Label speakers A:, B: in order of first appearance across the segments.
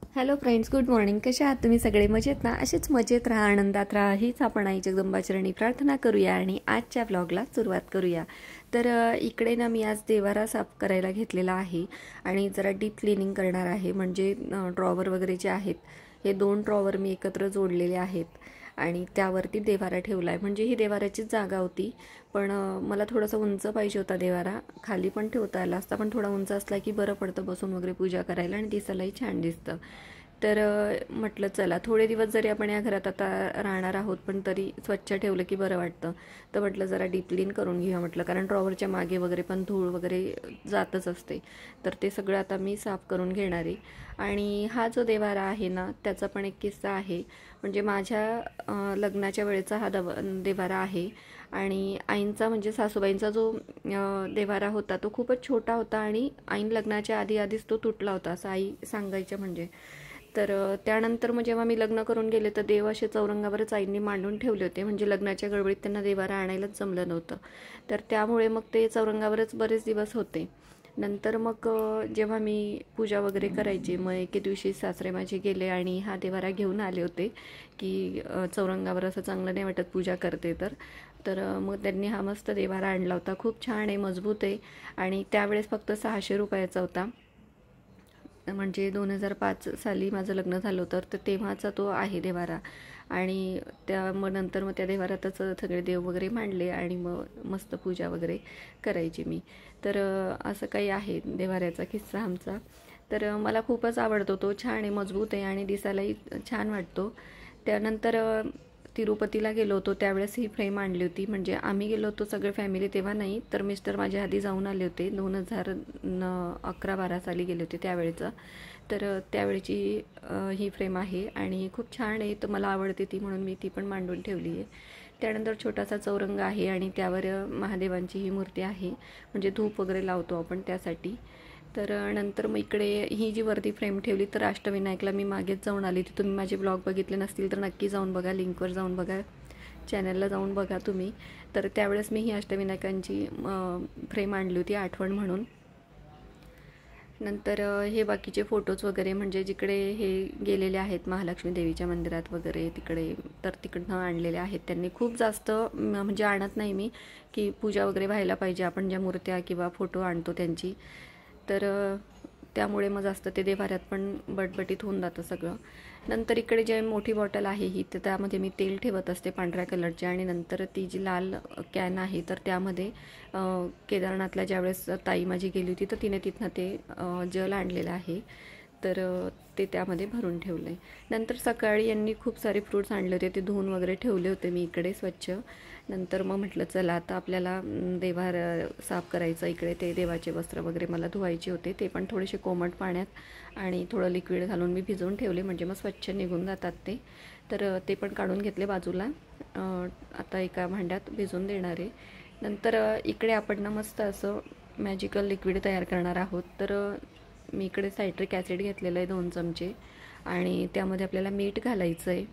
A: Hello friends, good morning. कशा आहात तुम्ही सगळे? मजेत ना? असेच मजेत राहा, आनंदात राहा, हीच आपण आई जगदंबाचरणी प्रार्थना करूया आणि आजच्या ब्लॉगला सुरुवात करूया. तर इकडे ना मी आज देवारा साफ करायला घेतलेला आहे आणि जरा डीप क्लिनिंग करणार आहे. म्हणजे ड्रॉवर वगैरे जे आहेत, हे 2 ड्रॉवर मी एकत्र जोडलेले आहेत आणि त्यावरती देवारा ठेवला आहे. म्हणजे ही देवाऱ्याचीच जागा होती, पण मला थोडंसं उंच पाहिजे होता देवारा. खाली पण ठेवता आला असता, पण थोडा उंच असला की बरं पडतं बसून वगैरे पूजा करायला आणि दिसायलाही छान दिसतं. तर म्हटलं चला थोडे दिवस जरी आपण या घरात आता राहणार आहोत, पण तरी स्वच्छ ठेवलं की बरं वाटतं. तर म्हटलं जरा डीप क्लीन करून घेऊया म्हटलं, कारण ड्रॉवरच्या मागे वगैरे पण धूळ वगैरे जातच असते. तर ते सगळं आता मी साफ करून घेणार आहे. आणि हा जो देवारा आहे ना, त्याचा पण एक किस्सा आहे. म्हणजे माझ्या लग्नाच्या वेळेचा हा देवारा आहे आणि आईंचा म्हणजे सासूबाईंचा जो देवारा होता तो खूपच छोटा होता आणि आईन लग्नाच्या आधीच तो तुटला होता असं आई सांगायच्या. म्हणजे तर त्यानंतर मग जेव्हा मी लग्न करून गेले तर देव असे चौरंगावरच आईंनी मांडून ठेवले होते. म्हणजे लग्नाच्या गडबडीत त्यांना देवारा आणायलाच जमलं नव्हतं, तर त्यामुळे मग ते चौरंगावरच बरेच दिवस होते. नंतर मग जेव्हा मी पूजा वगैरे करायची, मग एके दिवशी सासरे माझे गेले आणि हा देवारा घेऊन आले होते की चौरंगावर असं चांगलं नाही वाटत पूजा करते तर मग त्यांनी हा मस्त देवारा आणला होता. खूप छान आहे, मजबूत आहे आणि त्यावेळेस फक्त 600 रुपयाचा होता. म्हणजे 2005 साली माझं लग्न झालं होतं, तर तेव्हाचा तो आहे देवारा. आणि मग नंतर मग त्या देवारातच सगळे देव वगैरे मांडले आणि मग मस्त पूजा वगैरे करायची मी. तर असं काही आहे देवाऱ्याचा किस्सा आमचा. तर मला खूपच आवडतो तो. छान आहे, मजबूत आहे आणि दिसायलाही छान वाटतो. त्यानंतर तिरुपतीला गेलो होतो त्यावेळेस ही फ्रेम आणली होती. म्हणजे आम्ही गेलो होतो सगळे फॅमिली, तेव्हा नाही, तर मिस्टर माझ्या आधी जाऊन आले होते. 2011-12 साली गेले होते त्यावेळेचं. तर त्यावेळेची ही फ्रेम आहे आणि खूप छान आहे. तर मला आवडते ती, म्हणून मी ती पण मांडून ठेवली आहे. त्यानंतर छोटासा चौरंग आहे आणि त्यावर महादेवांची ही मूर्ती आहे. म्हणजे धूप वगैरे लावतो आपण त्यासाठी. तर नंतर मग इकडे ही जी वरती फ्रेम ठेवली, तर अष्टविनायकला मी मागेच जाऊन आली. ती तुम्ही माझे ब्लॉग बघितले नसतील तर नक्की जाऊन बघा, लिंकवर जाऊन बघा, चॅनलला जाऊन बघा तुम्ही. तर त्यावेळेस मी ही अष्टविनायकांची फ्रेम आणली होती आठवण म्हणून. नंतर हे बाकीचे फोटोज वगैरे, म्हणजे जिकडे हे गेलेले आहेत महालक्ष्मी देवीच्या मंदिरात वगैरे तिकडे, तर तिकडनं आणलेले आहेत त्यांनी. खूप जास्त म्हणजे आणत नाही मी, की पूजा वगैरे व्हायला पाहिजे आपण ज्या मूर्त्या किंवा फोटो आणतो त्यांची. तर त्यामुळे मग जास्त ते देवाऱ्यात पण बटबटीत होऊन जातं सगळं. नंतर इकडे जे मोठी बॉटल आहे ही, तर त्यामध्ये मी तेल ठेवत असते पांढऱ्या कलरचे. आणि नंतर ती जी लाल कॅन आहे, तर त्यामध्ये केदारनाथला ज्यावेळेस ताई माझी गेली होती, तर तिने तिथनं ते जल आणलेलं आहे, तर ते त्यामध्ये भरून ठेवलं आहे. नंतर सकाळी यांनी खूप सारे फ्रूट्स आणले होते, ते धुवून वगैरे ठेवले होते मी इकडे स्वच्छ. नंतर मग म्हटलं चला आता आपल्याला देवार साफ करायचं. इकडे ते देवाचे वस्त्र वगैरे मला धुवायचे होते, ते पण थोडेसे कोमट पाण्यात आणि थोडं लिक्विड घालून मी भिजवून ठेवले, म्हणजे मग स्वच्छ निघून जातात ते. तर ते पण काढून घेतले बाजूला, आता एका भांड्यात भिजवून देणार आहे. नंतर इकडे आपण ना मस्त असं मॅजिकल लिक्विड तयार करणार आहोत. तर मी इकडे सायट्रिक ॲसिड घेतलेलं आहे 2 चमचे आणि त्यामध्ये आपल्याला मीठ घालायचं आहे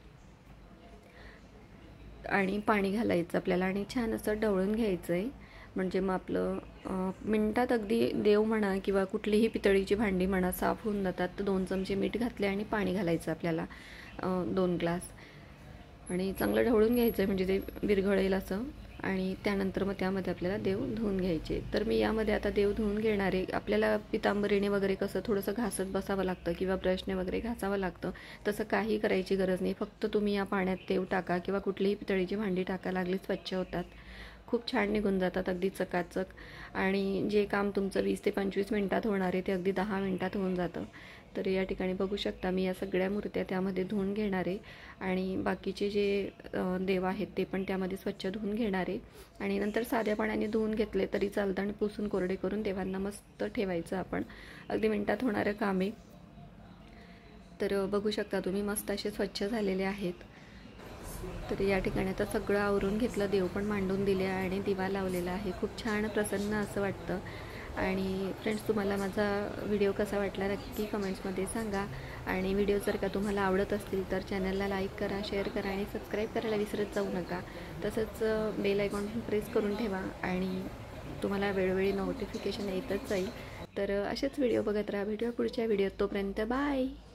A: आणि पाणी घालायचं आपल्याला आणि छान असं ढवळून घ्यायचं आहे. म्हणजे मग आपलं मिनटात अगदी देव म्हणा किंवा कुठलीही पितळीची भांडी म्हणा साफ होऊन जातात. तर 2 चमचे मीठ घातले आणि पाणी घालायचं आपल्याला 2 ग्लास आणि चांगलं ढवळून घ्यायचं आहे, म्हणजे ते विरघळेल असं. आणि त्यानंतर मग त्यामध्ये आपल्याला देव धुवून घ्यायचे. तर मी यामध्ये आता देव धुवून घेणार आहे. आपल्याला पितांबरीने वगैरे कसं थोडंसं घासत बसावं लागतं किंवा ब्रशने वगैरे घासावं लागतं, तसं काही करायची गरज नाही. फक्त तुम्ही या पाण्यात देव टाका किंवा कुठलीही पितळीची भांडी टाका, लागली स्वच्छ होतात, खूप छान निघून जातात अगदी चकाचक. आणि जे काम तुमचं 20 ते 25 मिनटात होणार आहे ते अगदी 10 मिनटात होऊन जातं. तर या ठिकाणी बघू शकता मी या सगळ्या मूर्त्या त्यामध्ये धुवून घेणार आहे आणि बाकीचे जे देव आहेत ते पण त्यामध्ये स्वच्छ धुवून घेणार आहे. आणि नंतर साध्या पाण्याने धुवून घेतले तरी चालतं आणि पुसून कोरडे करून देवांना मस्त ठेवायचं आपण. अगदी मिनटात होणारं काम आहे. तर बघू शकता तुम्ही मस्त असे स्वच्छ झालेले आहेत. तर या ठिकाणी आता सगळं आवरून घेतलं, देव पण मांडून दिले आणि दिवा लावलेला आहे. खूप छान प्रसन्न असं वाटतं. आणि फ्रेंड्स, तुम्हाला माझा व्हिडिओ कसा वाटला नक्की कमेंट्समध्ये सांगा. आणि व्हिडिओ जर का तुम्हाला आवडत असतील तर चॅनलला लाईक करा, शेअर करा आणि सबस्क्राईब करायला विसरत जाऊ नका. तसंच बेल आयकॉन प्रेस करून ठेवा आणि तुम्हाला वेळोवेळी नोटिफिकेशन येतच जाईल. तर असेच व्हिडिओ बघत राहा. व्हिडिओ पुढच्या व्हिडिओत, तोपर्यंत बाय.